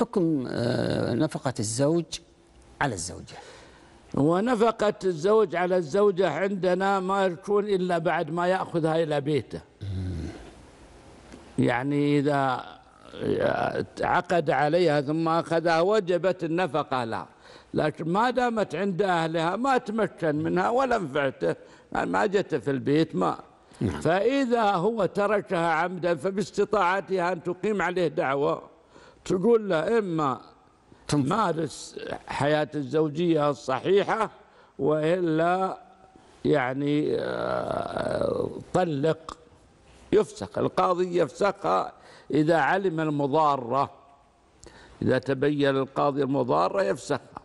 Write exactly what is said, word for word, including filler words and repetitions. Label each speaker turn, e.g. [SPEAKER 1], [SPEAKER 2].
[SPEAKER 1] حكم نفقة الزوج على الزوجة؟
[SPEAKER 2] ونفقة الزوج على الزوجة عندنا ما تكون إلا بعد ما يأخذها إلى بيته. يعني إذا عقد عليها ثم أخذها وجبت النفقة لها، لكن ما دامت عند أهلها ما تمكن منها ولا نفعته، ما جت في البيت ما. نعم. فإذا هو تركها عمدا فباستطاعتها أن تقيم عليه دعوة تقول له إما مارس حياة الزوجية الصحيحة وإلا يعني طلق، يفسخ، القاضي يفسخها إذا علم المضارة، إذا تبين القاضي المضارة يفسخها.